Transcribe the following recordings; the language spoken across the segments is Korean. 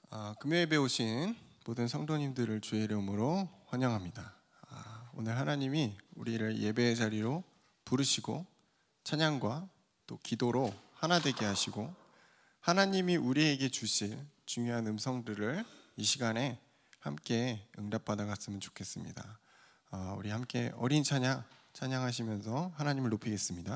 금요예배 오신 모든 성도님들을 주의 이름으로 환영합니다. 오늘 하나님이 우리를 예배의 자리로 부르시고 찬양과 또 기도로 하나 되게 하시고 하나님이 우리에게 주실 중요한 음성들을 이 시간에 함께 응답받아 갔으면 좋겠습니다. 우리 함께 어린 찬양하시면서 하나님을 높이겠습니다.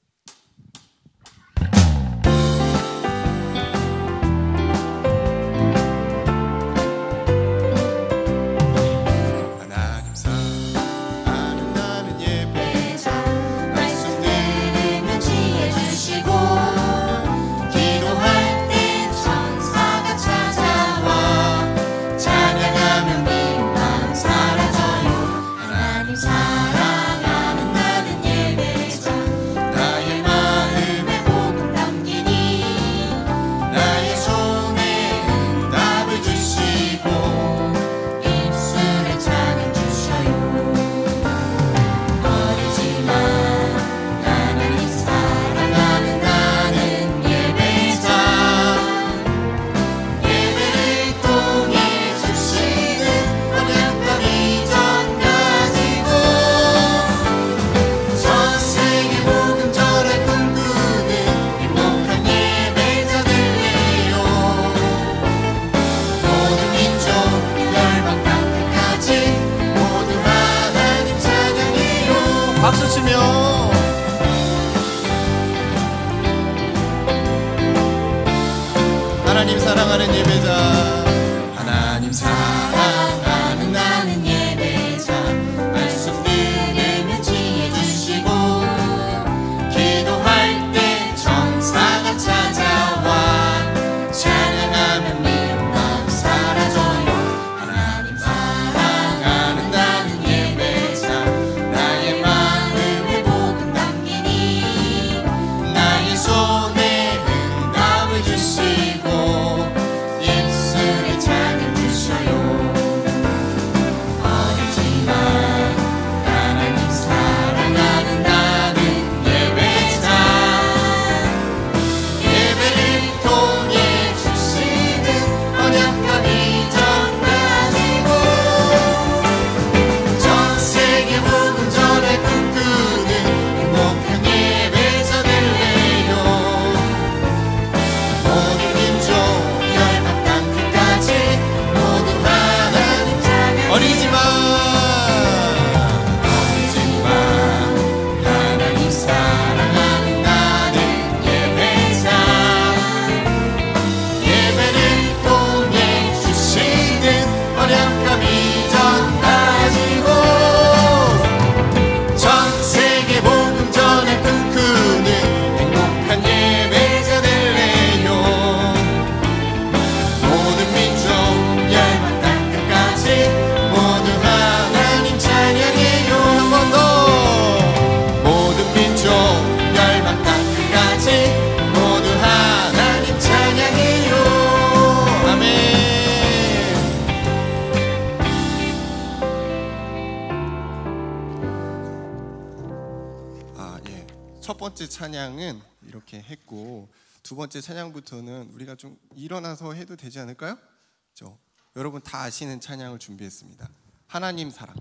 박수 치며 하나님 사랑하는 예배자, 하나님 사랑하는 나는 예배자, 말씀 들으며 지혜 주시고 기도할 때 천사가 찾아와 찬양하며 미운 마음 사라져요. 하나님 사랑하는 나는 예배자, 나의 마음에 복음 담기니 나의 손에 응답을 주시고 입술에 찬양 주셔요. 어리지만 하나님 사랑하는 나는 예배자, 예배를 통해 주시는 언약과 비전 가지고 전 세계 복음 전에 꿈꾸는 행복한 예배자 될래요. 모든 민족 열방 땅 끝까지 모두 하나님 찬양. 어리지만 하나님 사랑하는 나는 예배자, 예배를 통해 주시는 언약과 비전 가지고 전 세계 복음 전에 꿈꾸는 행복한 예배자 될래요. 모든 민족 열방 땅 끝까지 모두 하나님 찬양해요. 한 번 더. 모든 민족 열방 땅 끝까지 모두 하나님 찬양해요. 아멘. 예. 첫 번째 찬양은 이렇게 했고 두 번째 찬양부터는 우리가 좀 일어나서 해도 되지 않을까요? 여러분 다 아시는 찬양을 준비했습니다. 하나님 사랑.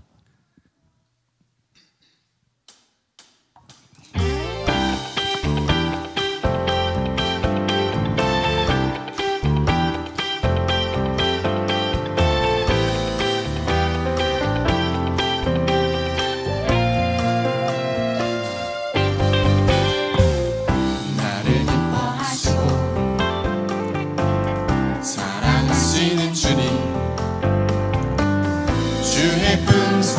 나를 기뻐하시고 사랑하시는 주님, 주의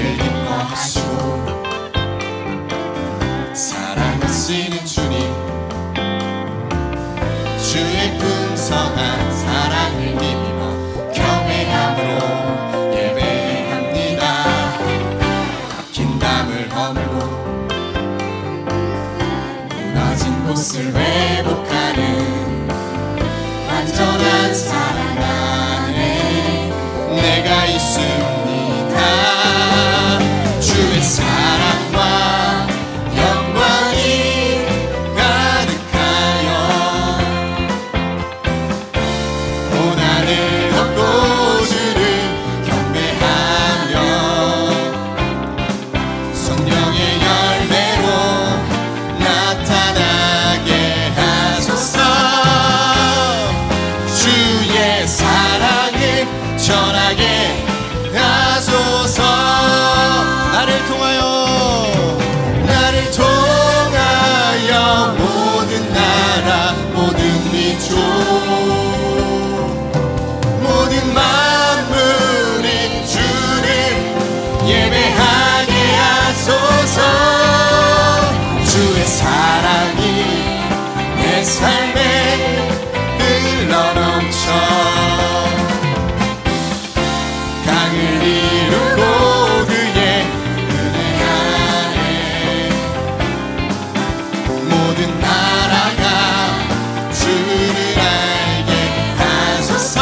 나를 기뻐하시고 사랑하시는 주님, 주의 풍성한 사랑을 힘입어 경외함으로 예배합니다. 막힌 담을 허물고 무너진 곳을 회복하는 완전한 사랑 안에 내가 있습니다. 주의 사랑과 영광이 가득하여 고난을 덮고 주를 경배하며 성령의 열매로 나타나게 하소서. 주의 사랑을 전하게 하소서. 나를 통하여 모든 나라 모든 민족 모든 만물이 주를 예배하게 하소서. 주의 사랑이 내 삶에 흘러넘쳐 강을 이루고 그의 은혜 안에 모든 나라가 주를 알게 하소서.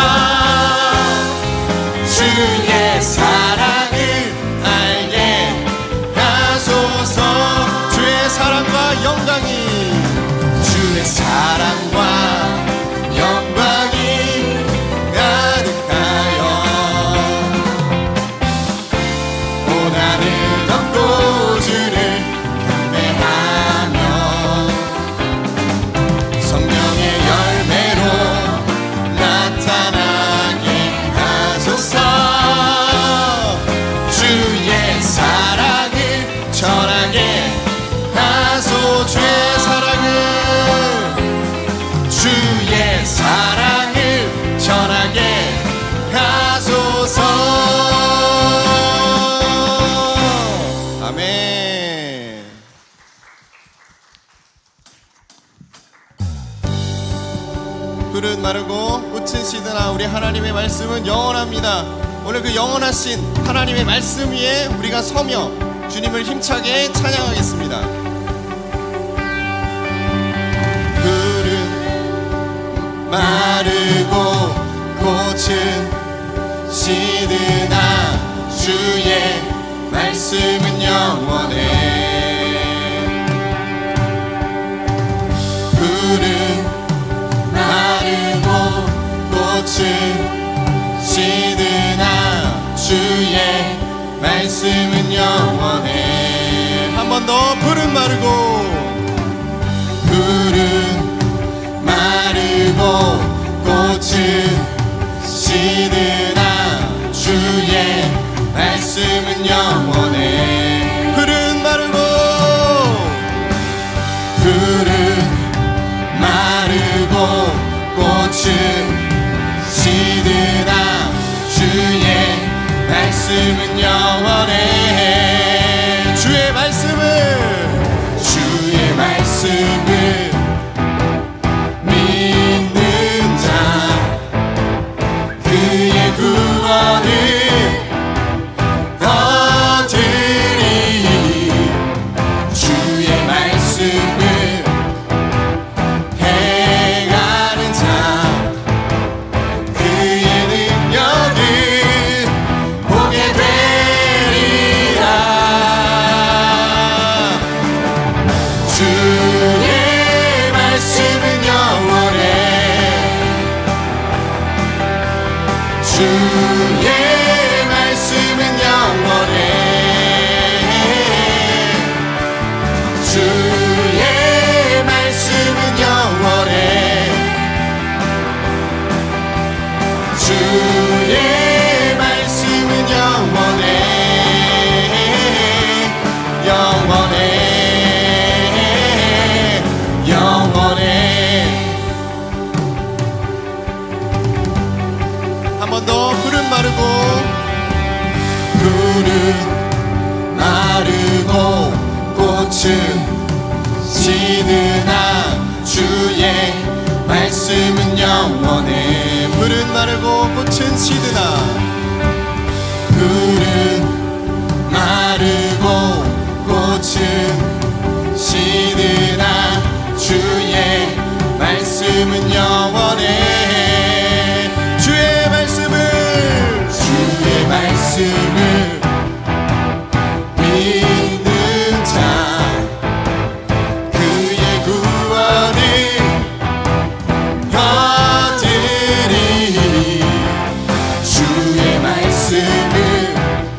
주의 사랑을 알게 하소서. 주의 사랑과 영광이 주의 사랑과 영광이 가득하여 고난을 덮고 주를 경배하며 성령의 열매로 나타나게 하소서. 주의 사랑을 전하게 하소. 주의 사랑을 전하게 하소서. 아멘. 푸른 마르고 꽃은 시드나 우리 하나님의 말씀은 영원합니다. 오늘 그 영원하신 하나님의 말씀 위에 우리가 서며 주님을 힘차게 찬양하겠습니다. 푸른 마르고 꽃은 시드나 주의 말씀은 영원해. 푸른 마르고 꽃은 시드나 주의 말씀은 영원해. 한 번 더. 푸른 마르고 마르고 꽃은 시드나 주의 말씀은 영원해. 푸른 마르고 꽃은 시드나 주의 말씀은 영원해. 주의 말씀을 믿는 자 그의 구원을 얻으리. 주의 말씀을 행하는 자 그의 능력을 보게 되리라. 주의 말씀은 영원해. 주의 말씀은 영원해. 주의 말씀은 영원해. 주의 말씀은 영원해. 영원해. 한 번 더. 푸른 시드나 주의 말씀은 영원해. 풀은 마르고 꽃은 시드나, 풀은 마르고 꽃은 시드나 주의 말씀은 영원해. 주의 말씀을 믿는 자 그의 구원을 얻으리. 주의 말씀을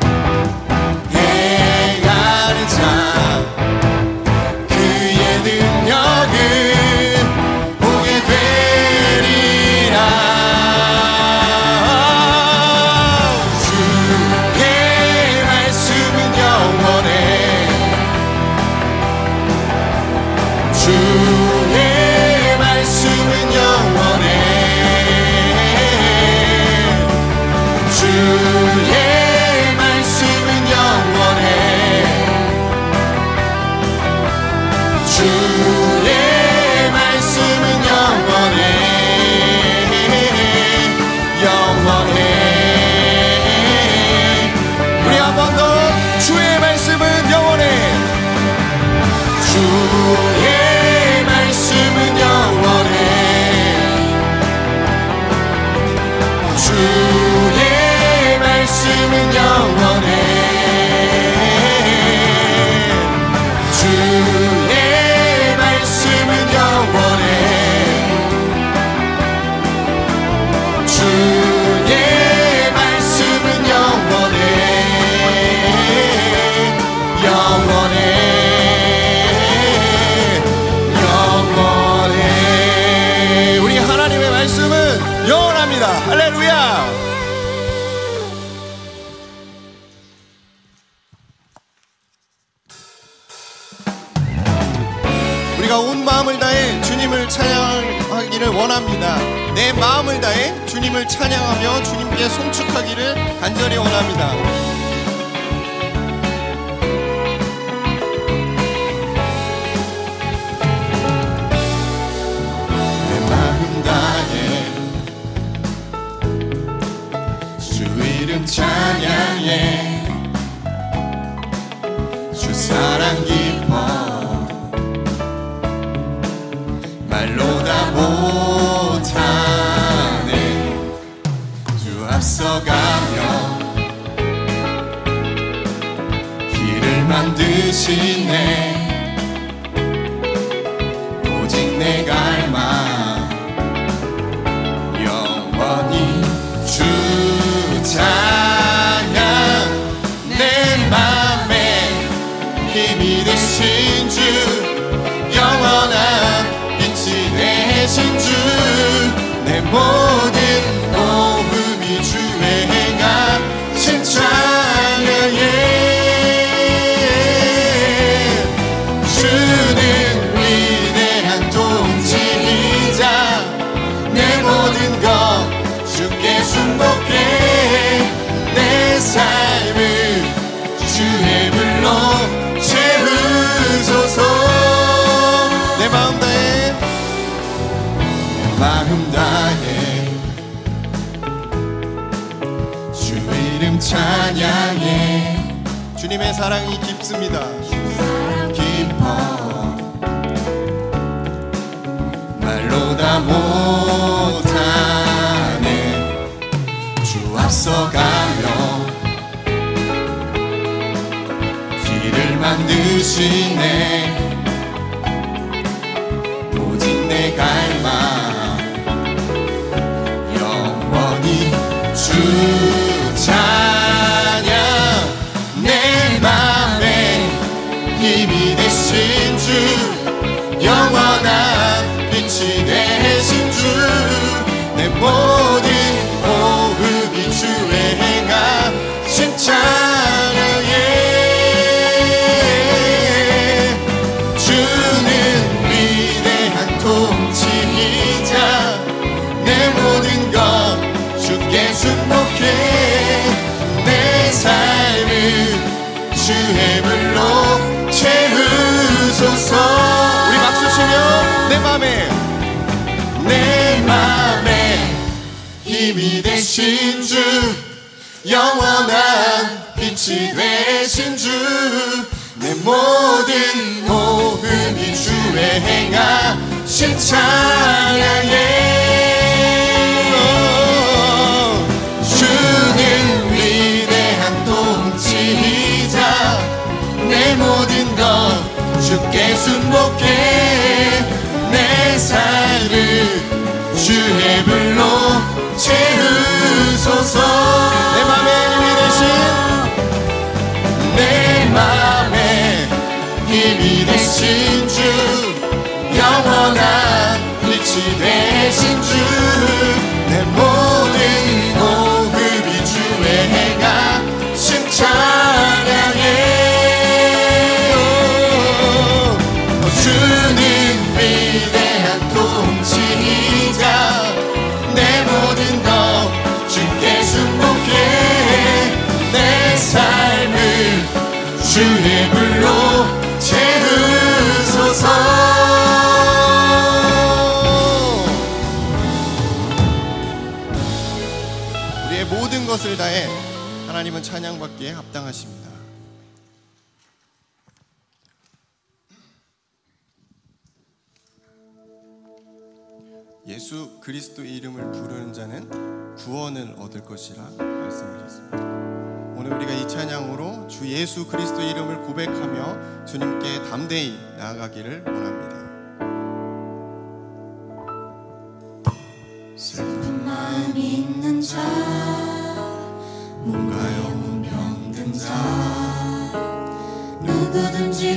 행하는 자 그의 능력을 보게 되리라. 주의 말씀은 영원해. 주의 말씀은 영원해. 주의 말씀은 영원해. 주의 말씀은 영원해. 영원해. 우리 한 번 더. 주의 말씀은 영원해. 주의 말씀은 영원해. 주의 말씀은 영원해. 주의 말씀은 영원해. 주의 말씀은 영원해. 영원해. 영원해. 우리 하나님의 말씀은 영원합니다. 할렐루야. 우리가 온 마음을 다해 주님을 찬양하기를 원합니다. 내 마음을 다해 주님을 찬양하며 주님께 송축하기를 간절히 원합니다. 내 마음 다해 주 이름 찬양해. 주 사랑 깊어 말로 다 못하네. 주 앞서가며 길을 만드시네. 오직 내 갈망 영원히 주 찬양. 내 맘에 힘이 되신 주 영원한 되신 주 내 모든 호흡이 주의 행하신 찬양해. 주는 위대한 통치이자 내 모든 것 주께 순복해. 내 삶을 주의 불로 채우소서. 내 마음 다해 마음 다해 주 이름 찬양해. 주님의 사랑이 깊습니다. 깊어 말로 다 못하네. 주 앞서가며 길을 만드시네. 오직 내 갈망 주 찬양. 내 맘에 힘이 되신 주 영원한 빛이 되신 주 내 모든 호흡이 주의 행하신 찬양해. 주는 위대한 통치이자 내 모든 것 주께 순복해. 내 삶을 주의 불로 채우 채우소서. 우리 박수 치며 내 맘에 힘이 되신 주, 영원한 빛이 되신 주, 내 모든 호흡이 주의 행하신 찬양에 주는 위대한 통치자, 내 모든 것 주께 순복해 내 삶을 주의 불로 채우소서. 내 맘에 힘이 되신, 내 맘에 힘이 되신 주, 영원한 빛이 되신 주, 내 모든 호흡이 주의 행하신 찬양에 주는 위대한 통치자, 내 모든 것 주께 순복해 내 삶을 주의 불로 채우소서. 우리의 모든 것을 다해 하나님은 찬양받기에 합당하십니다. 예수 그리스도의 이름을 부르는 자는 구원을 얻을 것이라 말씀하셨습니다. 오늘 우리가 이 찬양으로 주 예수 그리스도의 이름을 고백하며 주님께 담대히 나아가기를 원합니다. 슬픈 마음 있는 자, 몸과 영혼 병든 자, 누구든지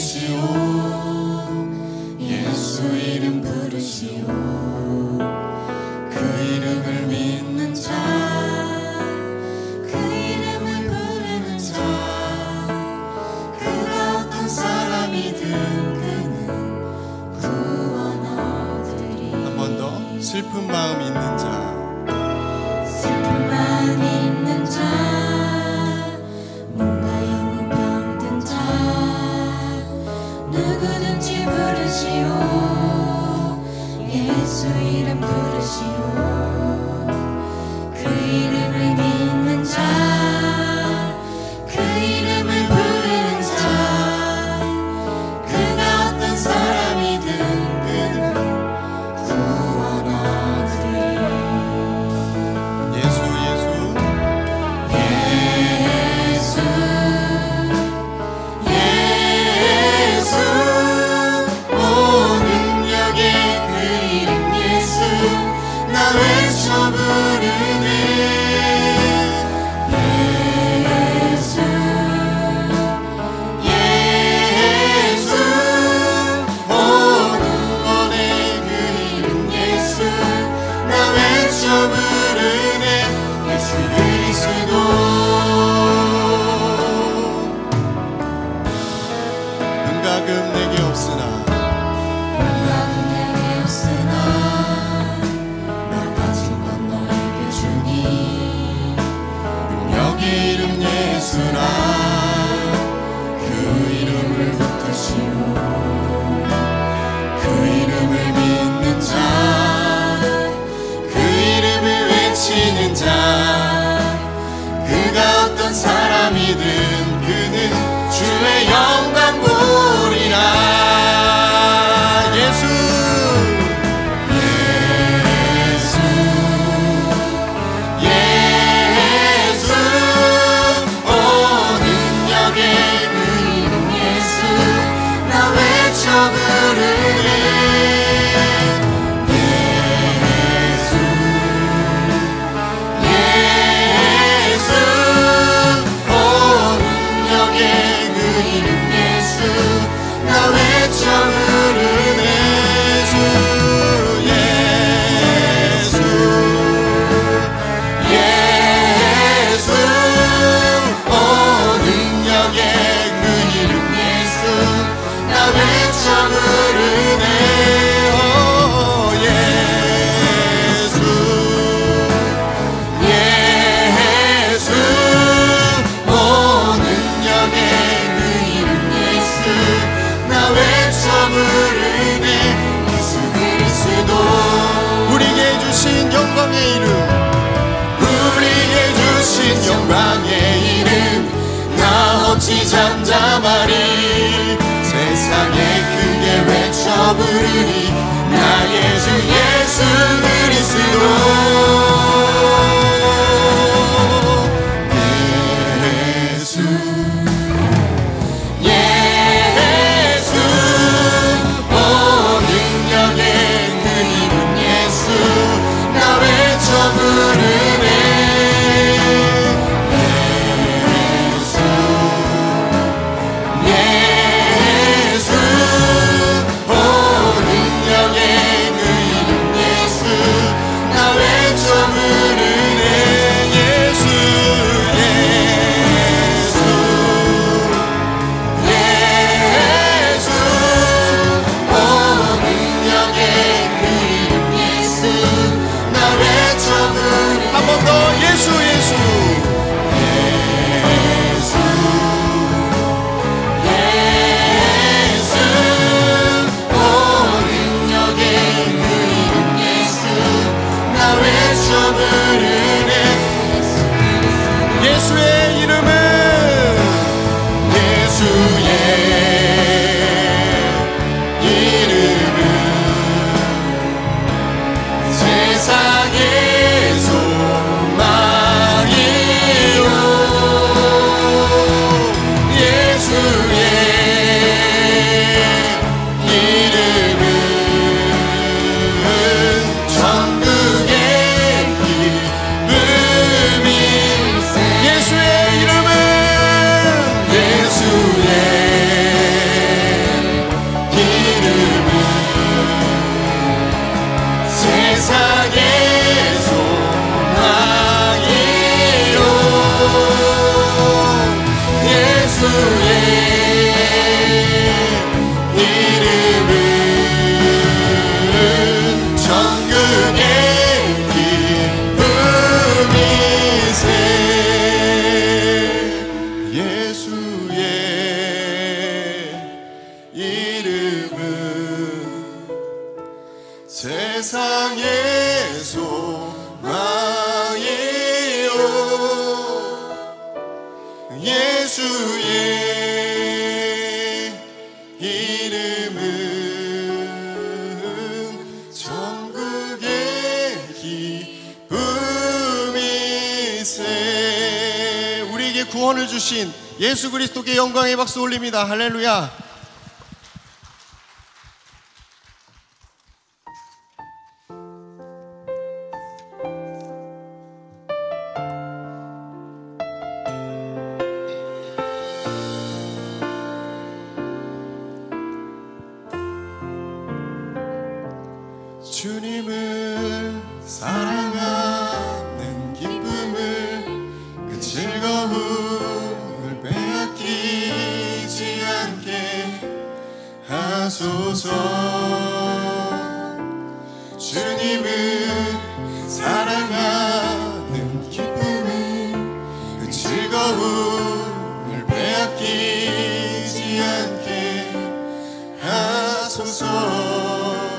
부르시오. 예수 이름 부르시오. 그 이름을 믿는 자, 그 이름을 부르는 자, 그가 어떤 사람이든 그는 구원 얻으리. 한 번 더. 슬픈 마음 있는 자, 슬픈 마음 있는 자, 몸과 영혼 병든 자, 누구든지 부르시오. 예수 이름 부르시오. 그 이름을 믿는 자, 그 이름을 부르는 자, 그가 어떤 사람이든 그는 구원 얻으리. 예수 오 능력의 그 이름 예수, 나 외쳐 부르네. 예수 오 구원의 그 이름 예수, 나 외쳐 부르네. 예수 그리스도. 은가금 내게 없으나 나는 내게 없으나 나 가진 건 너에게 주니. 능력의 이름 예수라, 그 이름을 붙드시오. 그 이름을 믿는 자, 그 이름을 외치는 자, 그가 어떤 사람이든 그는 주의 영광 보리라. 예수 오 능력의 그 이름 예수, 나 외쳐 없이 잠잠하리. 세상에 크게 외쳐 부르니 나의 주 예수 그리스도. 세상의 소망이요 예수의 이름은 천국의 기쁨이세. 우리에게 구원을 주신 예수 그리스도께 영광의 박수 올립니다. 할렐루야. 주님을 사랑하는 기쁨을 그 즐거움을 빼앗기지 않게 하소서. 주님을 사랑하는 기쁨을 그 즐거움을 빼앗기지 않게 하소서.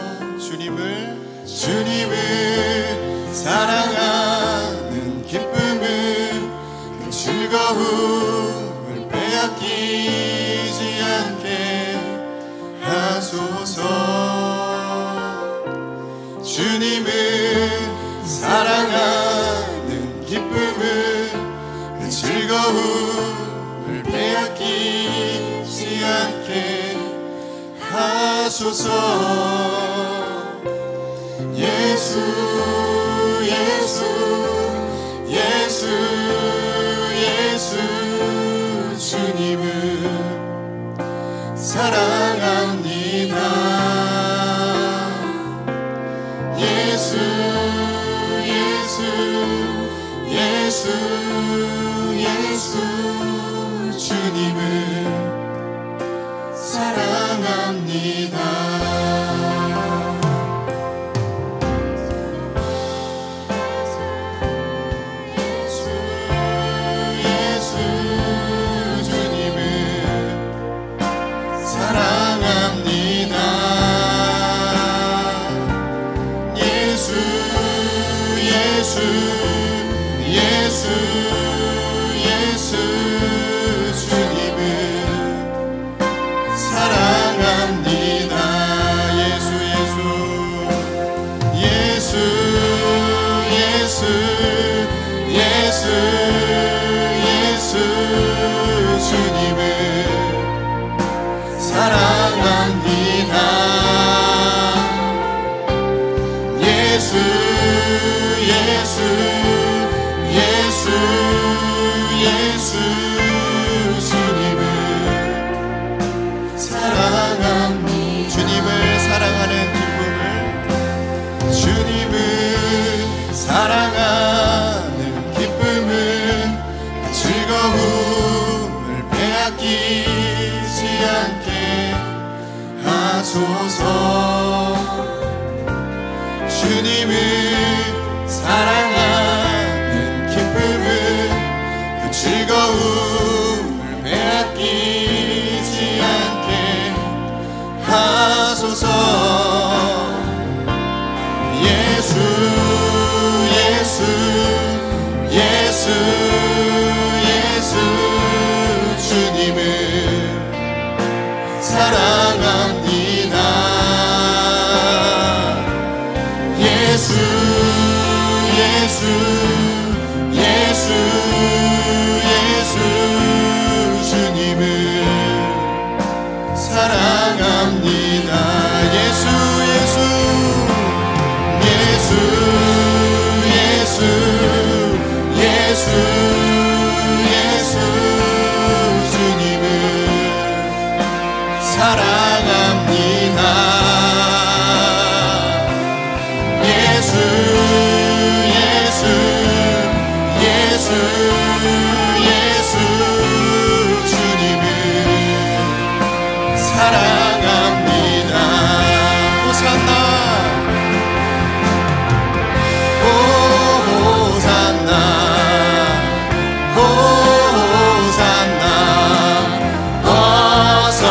주님을 사랑하는 기쁨을 그 즐거움을 빼앗기지 않게 하소서. 주님을 사랑하는 기쁨을 그 즐거움을 빼앗기지 않게 하소서. 예수 예수 예수 예수 주님을 사랑합니다. 예수 예수 예수 예수 주님을 사랑합니다. 예수 예수 주님을 주님을 사랑하는 기쁨을 그 즐거움을 빼앗기지 않게 하소서. 예수 예수 예수 예수 주님을 사랑합니다. 예수 예수 예수 예수 주님을 사랑합니다. 예수 예수 예수 예수 예수 예수 주님을 사랑합니다. 예수 예수 예수 예수 주님을 사랑합니다. 호산나 호산나 호산나 어서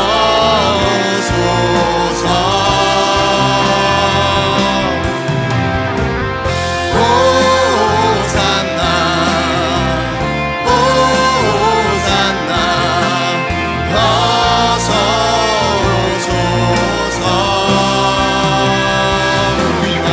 오소서. 호산나 호산나 어서 오소서. 우리가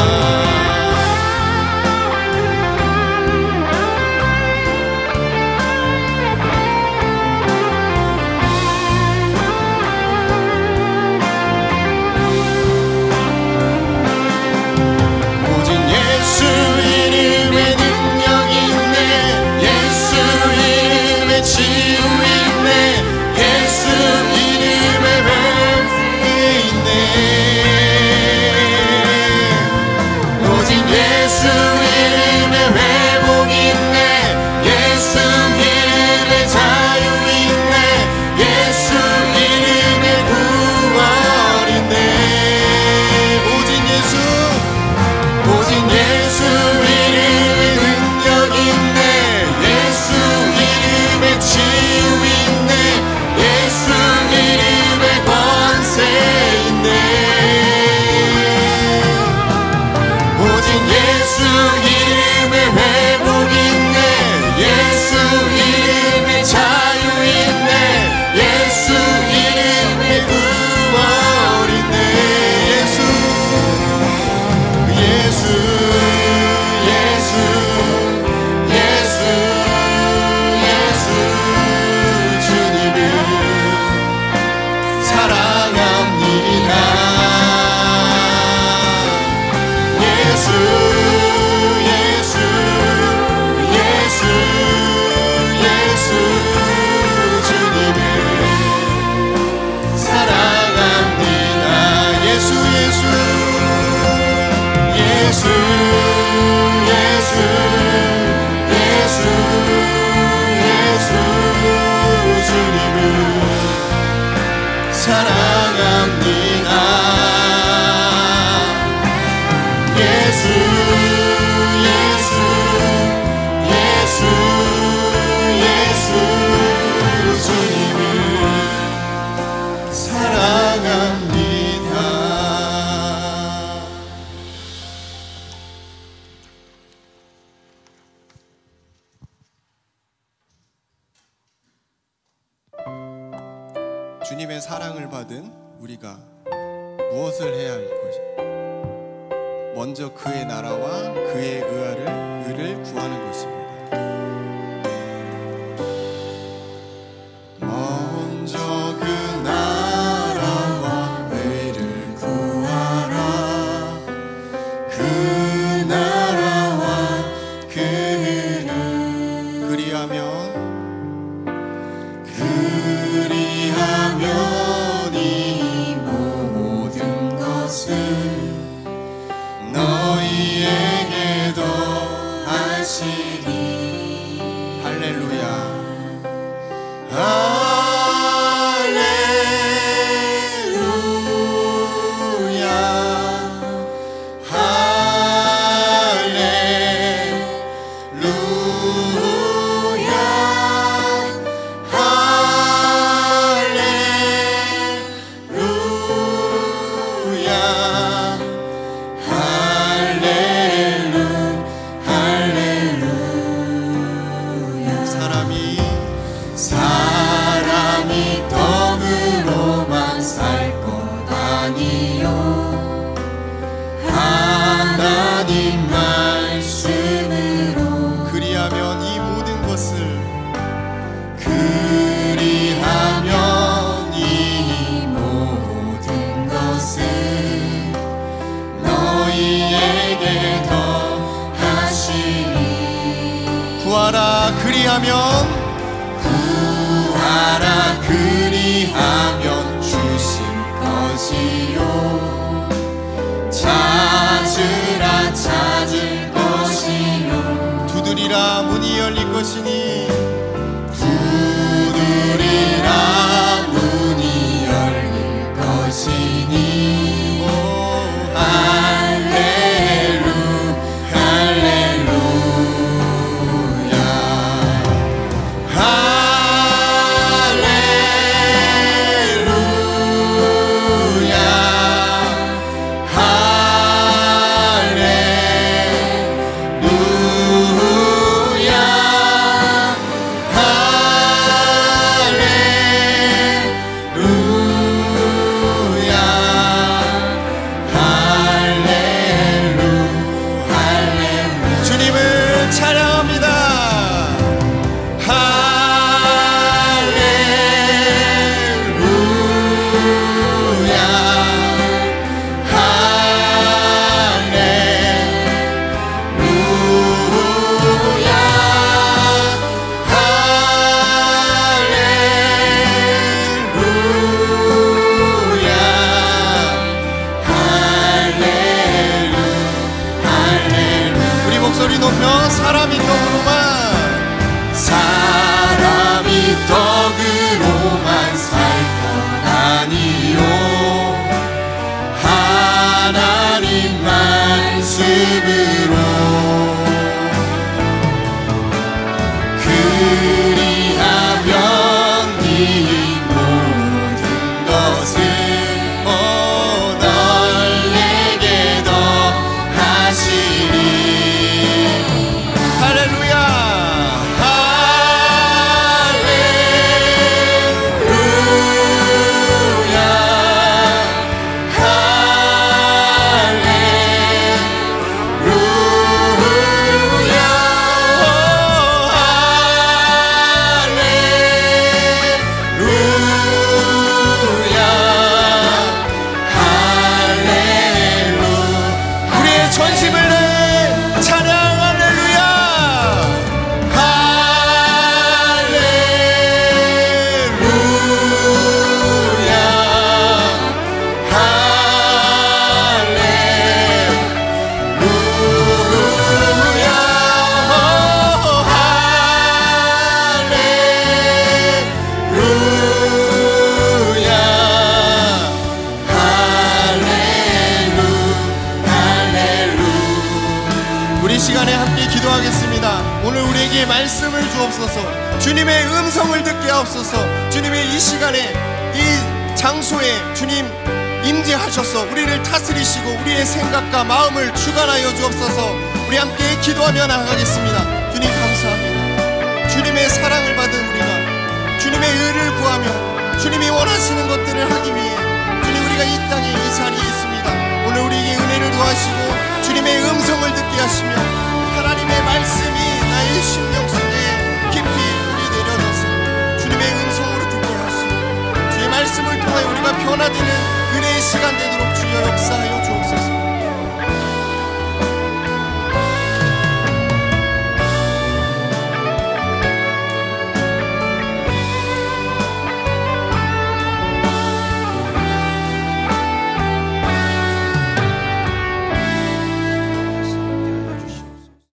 오직 예수 이름에 능력 있네. 예수 이름에 치유 있네. 예수 이름에 회복이 있네. 오직 예수 이름에 회복이 있네. 예수 이름에 자유 있네. 예수 이름에 구원 있네. 오직 예수 오직 예수 이름에 능력 있네. 예수 이름에 치유 있네. 예수 이름에 권세 있네. 오직 예수 이름에 회복 있네. 예수 이름에 자유 있네. 예수 이름에 구원 있네. 예수 예수 예수 예수 예수 주님을 사랑합니다. 예수 예수 예수 예수 주님을 사랑합니다. 예수 예수 예수 예수 예수 예수 주님을 사랑합니다. 예수 예수 예수 예수 주님을 사랑합니다. 주님의 사랑을 받은 우리가 무엇을 해야 할 것이? 먼저 그의 나라와 그의 의를 구하는 것입니다. 먼저 그 나라와 의를 구하라. 그 나라와 그 의를 그리하면 이 모든 것을 너희에게 더하시리. 그리하면 주실 것이요 찾으라 찾을 것이요 두드리라 문이 열릴 것이니 두드리라 문이 열릴 것이니 할렐루 할렐루야 떡으로만 살 것 아니요 하나님 말씀으로 그리하면 네 모든 것을 너에게 더하시리 할렐루야 오늘 우리에게 말씀을 주옵소서. 주님의 음성을 듣게 하옵소서. 주님의 이 시간에 이 장소에 주님 임재하셔서 우리를 다스리시고 우리의 생각과 마음을 주관하여 주옵소서. 우리 함께 기도하며 나아가겠습니다. 주님 감사합니다. 주님의 사랑을 받은 우리가 주님의 의를 구하며 주님이 원하시는 것들을 하기 위해 주님 우리가 이 땅에 이 자리에 있습니다. 오늘 우리에게 은혜를 도와주시고 주님의 음성을 듣게 하시며 하나님의 말씀이 나의 심령 속에 깊이 뿌리 내려져서 주님의 음성으로 듣게 하시고 주의 말씀을 통하여 우리가 변화되는 은혜의 시간 되도록 주여 역사하여